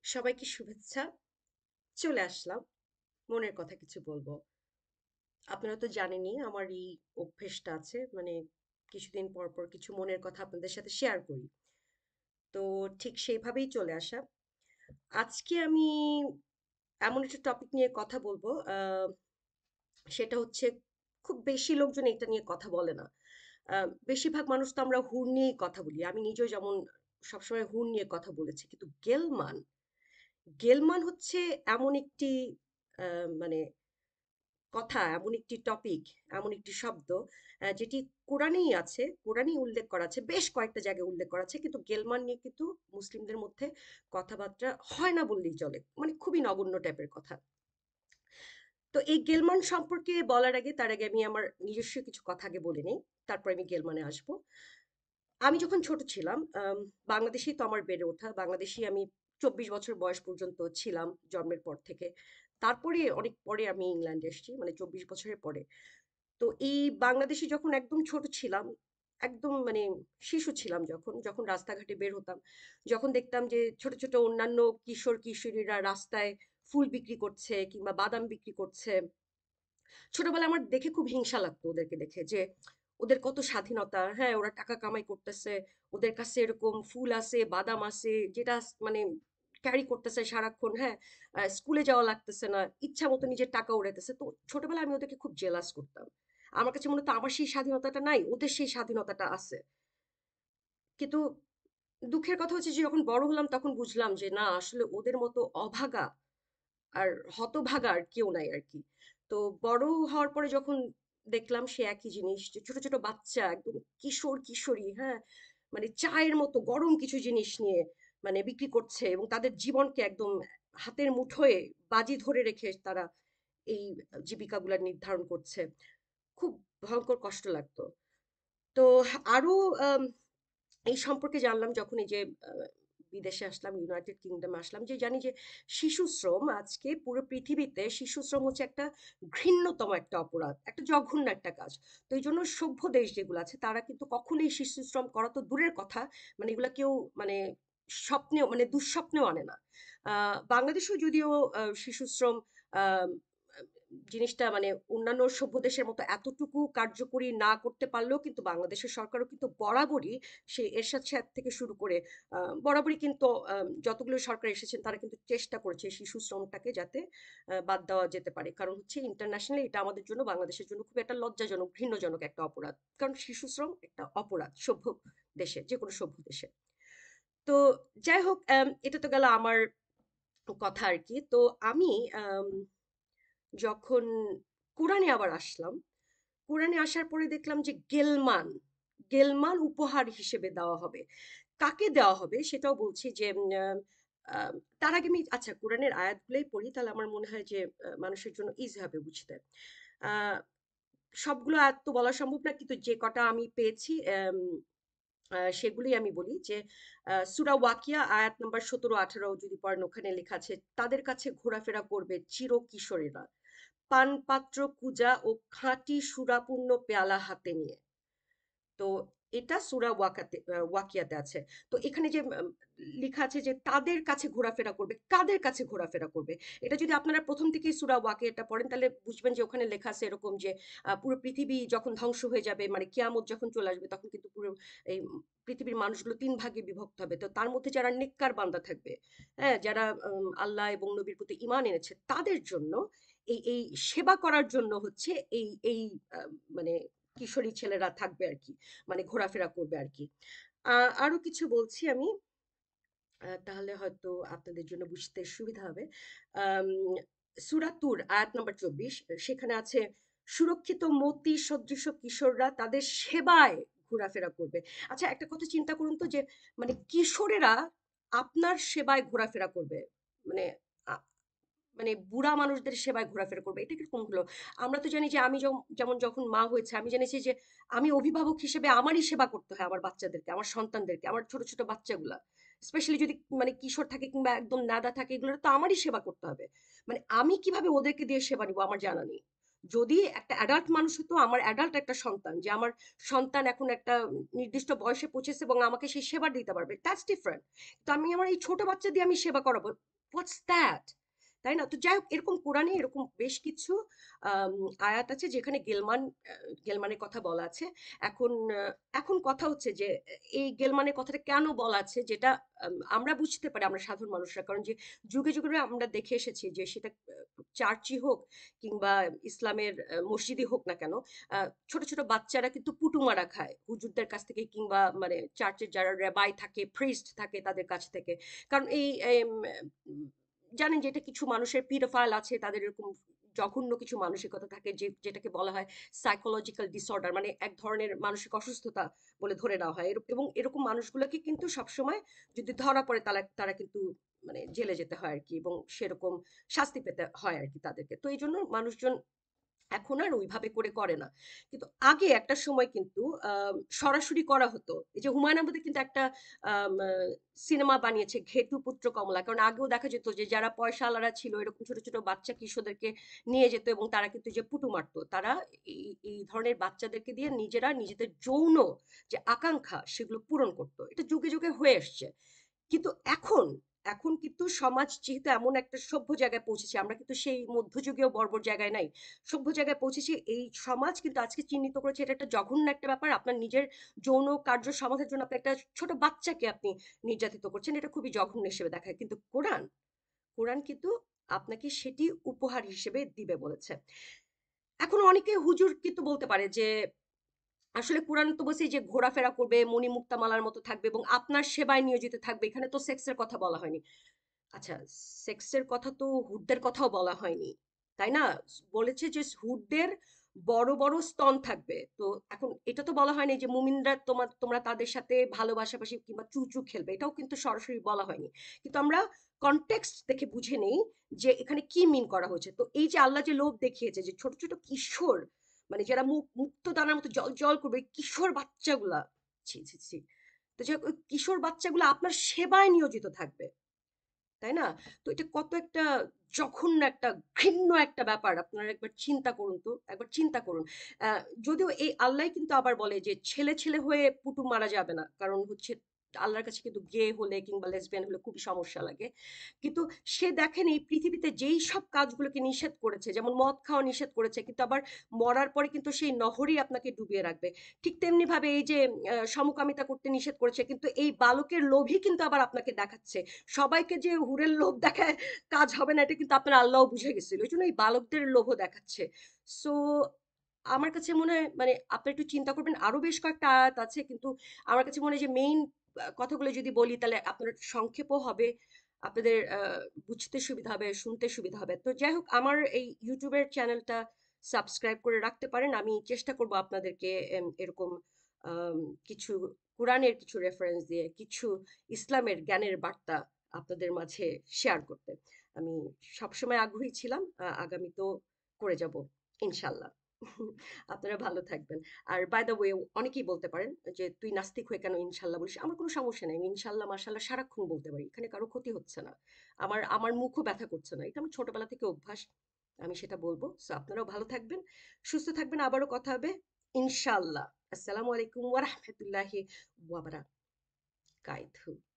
সবাইকে শুভেচ্ছা। চলে আসলাম মনের কথা কিছু বলবো। আপনারা তো জানেনই আমার এই অভ্যেসটা আছে, মানে কিছুদিন পর পর কিছু মনের কথা আপনাদের সাথে শেয়ার করি। তো ঠিক সেইভাবেই চলে আসা। আজকে আমি এমন একটা টপিক নিয়ে কথা বলবো, সেটা হচ্ছে খুব বেশি লোকজন এটা নিয়ে কথা বলে না। বেশিরভাগ মানুষ তো আমরা হুর নিয়েই কথা বলি, আমি নিজেও যেমন সবসময় হুর নিয়ে কথা বলেছি, কিন্তু গেলমান গেলমান হচ্ছে এমন একটি মানে কথা, এমন একটি টপিক, এমন একটি শব্দ যেটি কোরআনেই আছে, কোরআনেই উল্লেখ করা আছে, বেশ কয়েকটা জায়গায় উল্লেখ করা আছে, কিন্তু গেলমান নিয়ে কিন্তু মুসলিমদের মধ্যে কথাবার্তা হয় না বললেই চলে, মানে খুবই নগণ্য টাইপের কথা। তো এই গেলমান সম্পর্কে বলার আগে, তার আগে আমি আমার নিজস্ব কিছু কথা আগে বলে নিই, তারপর আমি গেলমানে আসবো। আমি যখন ছোট ছিলাম, বাংলাদেশেই তো আমার বেড়ে ওঠা, বাংলাদেশেই আমি 24 বছর বয়স পর্যন্ত ছিলাম জন্মের পর থেকে। তারপরে অনেক পরে আমি ইংল্যান্ডে এসেছি, মানে 24 বছরের পরে। তো এই বাংলাদেশে যখন একদম ছোট ছিলাম, একদম মানে শিশু ছিলাম, যখন যখন রাস্তাঘাটে বের হতাম, যখন দেখতাম যে ছোট ছোট অন্যান্য কিশোর কিশোরীরা রাস্তায় ফুল বিক্রি করছে কিংবা বাদাম বিক্রি করছে, ছোটবেলায় আমার দেখে খুব হিংসা লাগতো ওদেরকে দেখে, যে ওদের কত স্বাধীনতা, হ্যাঁ ওরা টাকা কামাই করতেছে, ওদের কাছে এরকম ফুল আছে বাদাম আছে, যেটা মানে ক্যারি করতেছে সারাক্ষণ, হ্যাঁ স্কুলে যাওয়া লাগতেছে না, ইচ্ছা মতো নিজের টাকা উড়াইতেছে। তো ছোটবেলায় আমি ওদেরকে খুব জেলাস করতাম। আমার কাছে মনে হতো আমার সেই স্বাধীনতাটা নাই, ওদের সেই স্বাধীনতাটা আছে। কিন্তু দুঃখের কথা হচ্ছে যে যখন বড় হলাম তখন বুঝলাম যে না, আসলে ওদের মতো অভাগা আর হতভাগা আর কেউ নাই আর কি। তো বড় হওয়ার পরে যখন দেখলাম সে একই জিনিস, যে ছোট ছোট বাচ্চা একদম কিশোর কিশোরী, হ্যাঁ মানে চায়ের মতো গরম কিছু জিনিস নিয়ে মানে বিক্রি করছে, এবং তাদের জীবনকে একদম হাতের মুঠোয় বাজি ধরে রেখে তারা এই জীবিকাগুলা নির্ধারণ করছে, খুব ভয়ঙ্কর কষ্ট লাগতো। তো আরো আম, এই সম্পর্কে জানলাম যখন এই যে বিদেশে আসলাম, ইউনাইটেড কিংডমে আসলাম, যে জানি যে শিশু শ্রম আজকে পুরো পৃথিবীতে, শিশু শ্রম হচ্ছে একটা ঘৃণ্যতম একটা অপরাধ, একটা জঘন্য একটা কাজ। তো এই জন্য সভ্য দেশ যেগুলো আছে তারা কিন্তু কখনোই শিশু শ্রম করা তো দূরের কথা, মানে এগুলা কেউ মানে স্বপ্নেও, মানে দুঃস্বপ্নেও আনে না। বাংলাদেশেও যদিও শিশু শ্রম আহ জিনিসটা মানে অন্যান্য সভ্য দেশের মতো এতটুকু কার্যকরী না করতে পারলেও, কিন্তু বাংলাদেশের সরকারও কিন্তু বরাবরই সে এরশাদ সাহেব থেকে শুরু করে বরাবরই কিন্তু যতগুলো সরকার এসেছেন তারা কিন্তু চেষ্টা করেছে শিশু শ্রমটাকে যাতে বাদ দেওয়া যেতে পারে। কারণ হচ্ছে ইন্টারন্যাশনালি এটা আমাদের জন্য, বাংলাদেশের জন্য খুব একটা লজ্জাজনক, ঘৃণ্যজনক একটা অপরাধ। কারণ শিশু শ্রম একটা অপরাধ সভ্য দেশে, যে কোনো সভ্য দেশে। তো যাই হোক, এটা তো গেল আমার কথা আর কি। তো আমি আম, যখন কোরআনে আবার আসলাম, কোরআনে আসার পরে দেখলাম যে গেলমান, গেলমান উপহার হিসেবে দেওয়া হবে। কাকে দেওয়া হবে সেটাও বলছি, যে আহ, তার আগে আমি আচ্ছা কোরআনের আয়াতগুলোই পড়ি, তাহলে আমার মনে হয় যে মানুষের জন্য ইজি হবে বুঝতে। আহ, সবগুলো আয়াত তো বলা সম্ভব না, কিন্তু যে কটা আমি পেয়েছি সেগুলি আমি বলি। যে সূরা ওয়াকিয়া আয়াত নাম্বার 17-18 যদি পড়েন, ওখানে লেখা আছে, তাদের কাছে ঘোরাফেরা করবে চির কিশোরেরা পানপাত্র কুজা ও খাঁটি সুরাপূর্ণ পেয়ালা হাতে নিয়ে। তো এটা সূরা ওয়াকিয়াতে আছে। তো এখানে যে লেখা আছে যে তাদের কাছে ঘোরাফেরা করবে, কাদের কাছে ঘোরাফেরা করবে, এটা যদি আপনারা প্রথম থেকেই সূরা ওয়াকিয়াটা পড়েন তাহলে বুঝবেন যে ওখানে লেখা আছে এরকম যে পুরো পৃথিবী যখন ধ্বংস হয়ে যাবে, মানে কিয়ামত যখন চলে আসবে, তখন কিন্তু পুরো এই পৃথিবীর মানুষগুলো 3 ভাগে বিভক্ত হবে। তো তার মধ্যে যারা নেককার বান্দা থাকবে, হ্যাঁ যারা আল্লাহ এবং নবীর প্রতি ঈমান এনেছে, তাদের জন্য এই সেবা করার জন্য হচ্ছে এই আহ, মানে কিশোরী ছেলেরা থাকবে আর কি, মানে ঘোরাফেরা করবে আর কি। আরো কিছু বলছি আমি, তাহলে হয়তো আপনাদের জন্য বুঝতে সুবিধা হবে। আম, সূরা তুর আয়াত নম্বর 24, সেখানে আছে সুরক্ষিত মতি সদৃশ কিশোররা তাদের সেবায় ঘোরাফেরা করবে। আচ্ছা একটা কথা চিন্তা করুন তো, যে মানে কিশোরেরা আপনার সেবায় ঘোরাফেরা করবে, মানে মানে বুড়া মানুষদের সেবায় ঘোরাফেরা করবে, এটা কিরকম হলো? আমরা তো জানি যে আমি যেমন যখন মা হয়েছে আমি জেনেছি যে আমি অভিভাবক হিসেবে আমারই সেবা করতে হয়, আমার বাচ্চাদেরকে, আমার সন্তানদেরকে, আমার ছোট ছোট বাচ্চাগুলা, স্পেশালি যদি মানে কিশোর থাকে কিংবা একদম নাদা থাকে, এগুলো তো আমারই সেবা করতে হবে। মানে আমি কিভাবে ওদেরকে দিয়ে সেবা নিব আমার জানা নেই। যদি একটা অ্যাডাল্ট মানুষ হতো, আমার অ্যাডাল্ট একটা সন্তান, যে আমার সন্তান এখন একটা নির্দিষ্ট বয়সে পৌঁছেছে এবং আমাকে সেই সেবা দিতে পারবে, দ্যাটস ডিফারেন্ট। তো আমি আমার এই ছোট বাচ্চা দিয়ে আমি সেবা করাবো, হোয়াটস দ্যাট? তাই না? তো যাই হোক, এরকম কোরআনে এরকম বেশ কিছু আম আয়াত আছে যেখানে গেলমানের কথা বলা আছে। এখন এখন কথা হচ্ছে যে এই গেলমানের কথাটা কেন বলা আছে, যেটা আমরা বুঝতে পারি, আমরা সাধারণ মানুষরা। কারণ যে যুগে, যুগে আমরা দেখে এসেছি যে সেটা চার্চই হোক কিংবা ইসলামের মসজিদই হোক না কেন, আ ছোট, ছোট বাচ্চারা কিন্তু পুটু মারা খায় হুজুরদের কাছ থেকে, কিংবা মানে চার্চের যারা রাবাই থাকে, প্রিস্ট থাকে তাদের কাছ থেকে। কারণ এই জানেন যে এটা কিছু মানুষের পিডোফাইল আছে, তাদের এরকম জঘন্য কিছু মানসিকতা থাকে, যেটাকে বলা হয় সাইকোলজিক্যাল ডিসঅর্ডার, মানে এক ধরনের মানসিক অসুস্থতা বলে ধরে নেওয়া হয়। এবং এরকম মানুষগুলোকে কিন্তু সবসময় যদি ধরা পড়ে, তারা তারা কিন্তু মানে জেলে যেতে হয় আর কি, এবং সেরকম শাস্তি পেতে হয় আর কি তাদেরকে। তো এই জন্য মানুষজন এখন আর ওইভাবে করে না। কিন্তু আগে একটা সময় কিন্তু সরাসরি করা হতো। এই যে হুমায়ূন আহমেদের কিন্তু একটা আম আ সিনেমা বানিয়েছে 'ঘেটুপুত্র কমলা'। কারণ আগেও দেখা যেত যে যারা পয়সাওয়ালারা ছিল এরকম ছোট, ছোট বাচ্চা কিশোরদেরকে নিয়ে যেত এবং তারা কিন্তু যে পুটু মারত। তারা এই ধরনের বাচ্চাদেরকে দিয়ে নিজেরা নিজেদের যৌন যে আকাঙ্খা সেগুলো পূরণ করত। এটা যুগে, যুগে হয়ে আসছে। কিন্তু এখন কিন্তু সমাজ যেহেতু এমন একটা সভ্য জায়গায় পৌঁছেছে, আমরা কিন্তু সেই মধ্যযুগীয় বর্বর জায়গায় নাই। সভ্য জায়গায় পৌঁছেছি। এই সমাজ কিন্তু আজকে চিহ্নিত করেছে এটা একটা জঘন্য একটা ব্যাপার। আপনার নিজের যৌন কার্য সমাধানের জন্য আপনি একটা ছোট বাচ্চাকে আপনি নির্যাতিত করছেন। এটা খুবই জঘন্য হিসেবে দেখায়। কিন্তু কোরআন কিন্তু আপনাকে সেটি উপহার হিসেবে দিবে বলেছে। এখন অনেকে হুজুর কিন্তু বলতে পারে যে আসলে কোরআন তো বলছে যে ঘোরাফেরা করবে, মণিমুক্তামালার মতো থাকবে এবং আপনার সেবায় নিয়োজিত থাকবে। এখানে তো সেক্সের কথা বলা হয়নি। আচ্ছা, সেক্সের কথা তো হুডদের কথাও বলা হয়নি। তাই না? বলেছে যে হুডদের বড়, বড় স্তন থাকবে। তো এখন এটা তো বলা হয়নি যে মুমিনরা তোমরা তাদের সাথে ভালোবাসাবাসি কিংবা চুচু খেলবে। এটাও কিন্তু সরাসরি বলা হয়নি। কিন্তু আমরা কনটেক্সট দেখে বুঝে নেই যে এখানে কি মিন করা হয়েছে। তো এই যে আল্লাহ যে লোভ দেখিয়েছে যে ছোট, ছোট কিশোর, মানে যারা মুক্তদানার মতো জ্বল করবে, কিশোর বাচ্চাগুলা, ছি, ছি, ছি। তো যাই হোক, ওই কিশোর বাচ্চাগুলা আপনার সেবায় নিয়োজিত থাকবে। তাই না? তো এটা কত একটা জঘন্য একটা ঘৃণ্য একটা ব্যাপার। আপনারা একবার চিন্তা করুন তো। একবার চিন্তা করুন। আ যদিও এই আল্লাহই কিন্তু আবার বলে যে ছেলে, ছেলে হয়ে পুটু মারা যাবে না। কারণ হচ্ছে আল্লাহর কাছে কিন্তু গে হলে কিংবা লেসবিয়ান হলে খুবই সমস্যা লাগে। কিন্তু সে দেখেন এই পৃথিবীতে যেই সব কাজগুলোকে নিষেধ করেছে, যেমন মদ খাওয়া নিষেধ করেছে, কিন্তু আবার মরার পরে কিন্তু সেই নহরই আপনাকে ডুবিয়ে রাখবে। ঠিক তেমনিভাবে এই যে সমকামিতা করতে নিষেধ করেছে, কিন্তু এই বালকের লোভই কিন্তু আবার আপনাকে দেখাচ্ছে। সবাইকে যে হুরের লোভ দেখায় কাজ হবে না, এটা কিন্তু আপনার আল্লাহও বুঝে গেছিল। এজন্য এই বালকদের লোভও দেখাচ্ছে। সো আমার কাছে মনে হয় মানে আপনি একটু চিন্তা করবেন। আরো বেশ কয়েকটা আয়াত আছে, কিন্তু আমার কাছে মনে হয় যে মেইন কথাগুলো যদি বলি তাহলে আপনার সংক্ষেপও হবে। আপনাদের বুঝতে সুবিধা হবে, শুনতে সুবিধা হবে। তো যাই হোক, আমার এই YouTube এর চ্যানেলটা সাবস্ক্রাইব করে রাখতে পারেন। আমি চেষ্টা করব আপনাদেরকে এরকম আম কিছু কোরআনের কিছু রেফারেন্স দিয়ে কিছু ইসলামের জ্ঞানের বার্তা আপনাদের মাঝে শেয়ার করতে। আমি সবসময় আগ্রহী ছিলাম। আগামীতেও করে যাব ইনশাআল্লাহ। আপনারা ভালো থাকবেন। আর বাই দ্য ওয়ে, অনেকেই বলতে পারেন যে, "তুই নাস্তিক হয়ে কেন ইনশাআল্লাহ বলিস?" আমার কোনো সমস্যা নাই। আমি ইনশাআল্লাহ, মাশাআল্লাহ সারাক্ষণ বলতে পারি। এখানে কারো ক্ষতি হচ্ছে না। আমার আমার মুখও ব্যথা করছে না। এটা আমার ছোটবেলা থেকে অভ্যাস। আমি সেটা বলব। সো আপনারাও ভালো থাকবেন, সুস্থ থাকবেন। আবারও কথা হবে ইনশাআল্লাহ। আসসালামু আলাইকুম ওয়া রাহমাতুল্লাহি ওয়া বারাকাতুহু।